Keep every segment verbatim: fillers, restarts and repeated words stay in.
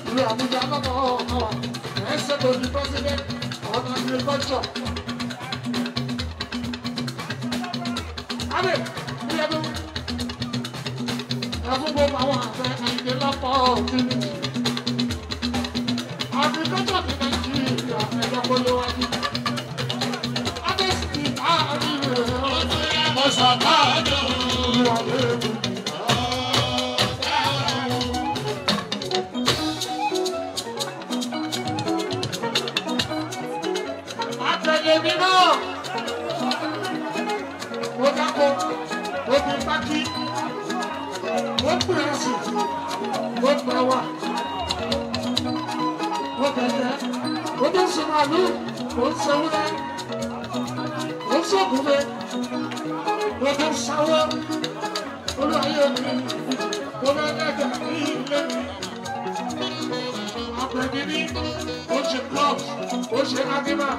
ìlú Àbújá lọ́kọ̀ ọ̀hún ẹ̀ṣẹ̀ tó di president ọ̀nà agriculture. Adé ilé ẹ̀dùn ẹ̀fún gbogbo àwọn àfẹ́ àìdè lọ́pọ̀ community. Agriculture ní Nàìjíríà ẹ̀jọ̀ kó ló wájú. Adé sì bá àríwé ọ̀tún ẹ̀mọ́ sàkáàdọ̀ ìlú àlejò. Èmi náà, mo dáko, mo fi pákí, mo pèrè sí, mo gbà wá, mo kẹ̀kẹ́, mo tó sọ màlúù, mo ń sọ wúlẹ̀, mo ń sọ gúnlẹ̀, mo tó sáwọ́, olúwayé mi, mo bẹ lẹ́gẹ̀ ní ilé mi. Àpẹẹrẹ ní, ó ṣe clubs, ó ṣe agímà.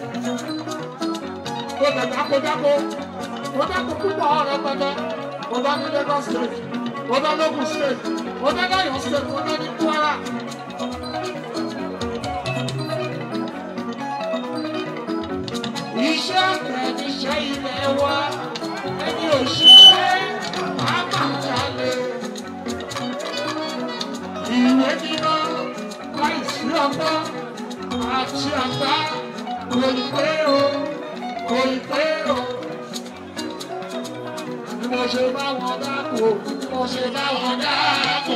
Mo bẹ dáko dáko, mo dáko púpọ̀ ọ̀rẹ́ pẹ̀lẹ́, mo bá ní Lagos state, mo bá Ogun state, mo bá Ọ̀yọ́ state, mo bá ní Kwara. Iṣẹ́ àgbẹ̀ níṣẹ́ ilẹ̀ wa, ẹni òṣìṣẹ́ máa máa jalè. Ìwé kíkọ́ láìsí ọgbọ́n àti àgbá kò ní pé o. Kò ì pé o, bí mo ṣe bá wọn dáko, bí mo ṣe bá wọn dáko.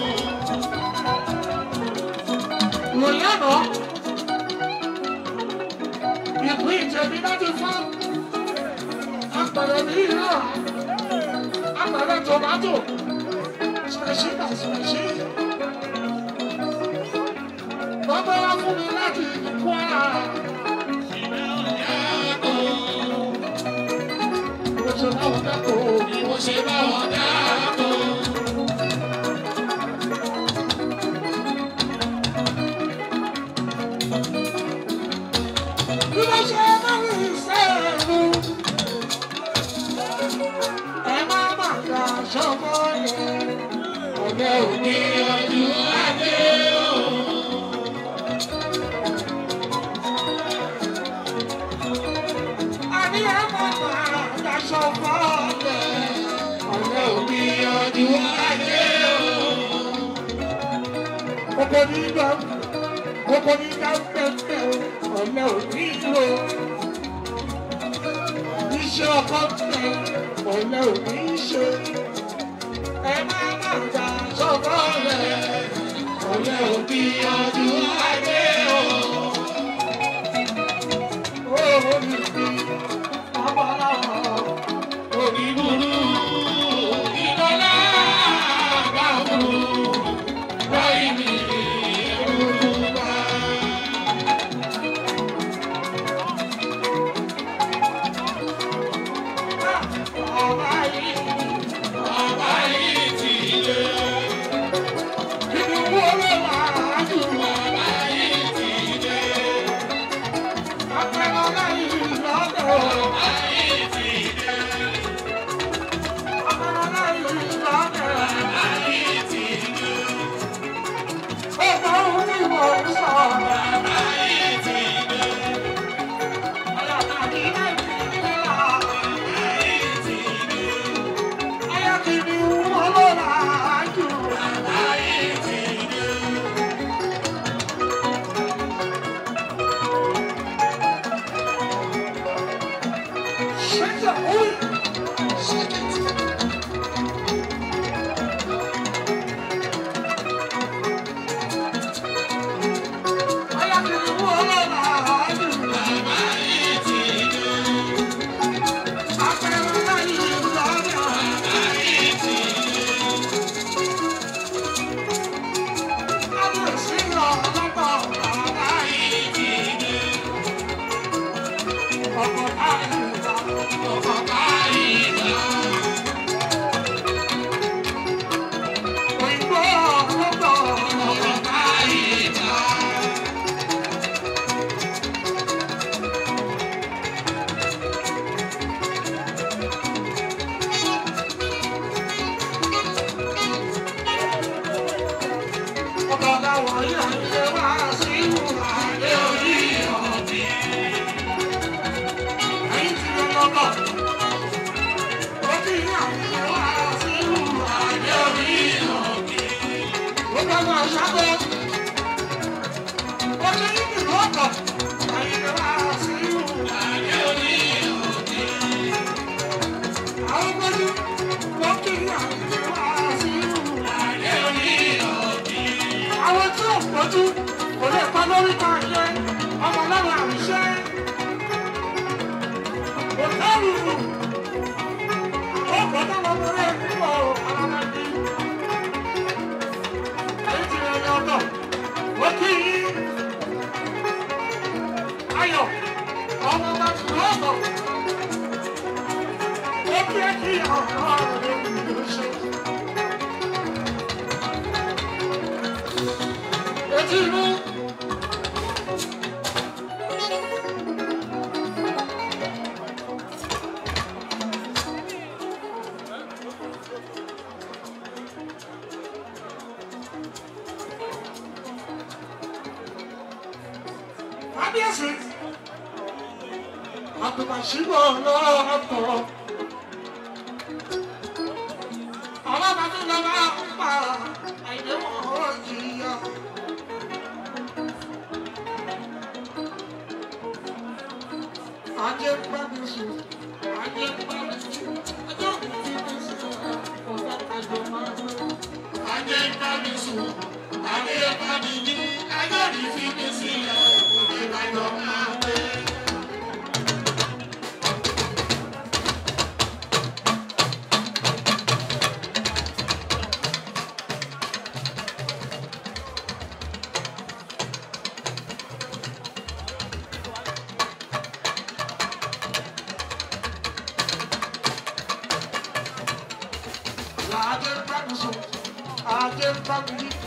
Ìròyìn àná, ìpín ìjẹ̀bi láti fọ́, apẹ̀rẹ̀ mi náà, apẹ̀rẹ̀ tòmátò, spẹ̀ṣí náà spẹ̀ṣí. Bàbá wa fún mi láti Kwara. Bí mo ṣe bá wọn dáko. Bí mo ṣe bá wọn ìṣẹ́nu. Ẹ má má ga ṣọmọ yẹn. Ọ̀gá òní ọdún adé o. Àní ẹ má má. Ọ̀rẹ́ òbí ọdún ajé o. Kókó ní gbà, kókó ní gbà pẹ́pẹ́ o. Ọ̀rẹ́ òbí lo. Iṣẹ́ ọkọ tẹ̀, ọ̀rẹ́ òbí ṣe. Ẹ má má gbà sọ́kọ́ rẹ̀. Ọ̀rẹ́ òbí ọdún ajé o. Ó ní bí abọ́láwọ̀. Oníbùrú ìdọ́lá àgbàmù lọ́yìn mi olùkúpa. Ọba yìí, ọba yìí ti dé. ọ̀dọ̀ làwọn yìí àyè wá sí ìwà àyè orí ọ̀bí. Ẹ̀yin ti lọ lọ́kọ̀. Ó ti ní àyè wá sí ìwà àyè orí ọ̀bí. Ó bá máa ṣàgbọ́. Ó ti ní ìlú ọkọ̀. Àyè wá sí ìwà àyè orí ọ̀bí. Àwọn gbọ́dọ̀ wọ́n kì í àyè wá sí ìwà àyè orí ọ̀bí. Àwọn tí ò pọ̀jù kò lè pa lórí ká yẹ ọmọ lọ́wọ́ àríṣẹ́. Kò tẹ́rù ó gbọ́dọ̀ lọ́wọ́ rẹ̀ púpọ̀ alámẹ́bí. Èyí ti rẹ̀ lọ́tọ̀, ó kí yí. Ayọ̀ ọmọ bá ti lọ́tọ̀. Ó kí ẹ kí ọ̀rọ̀ rẹ̀ ló ṣe. Etí inú. Kábíyèsí, àtùmọ̀ṣíbọ̀ lọ́ọ̀tọ̀. Àwọn bàbá tó lọ bá ń pa àìdéwọ̀n ó jìyà. Ajé ń bá mi sùn, ajé ń bá mi sùn, ajé ń fi mi sùn, kò fẹ́ kájọ máa ń lọ. Ajé ń bá mi sùn, ajé ń bá mi jí, ajé ń fi mi sílẹ̀, kò fẹ́ kájọ máa ń lọ. Ajé ń bá mi sùn, ajé ń bá mi jí.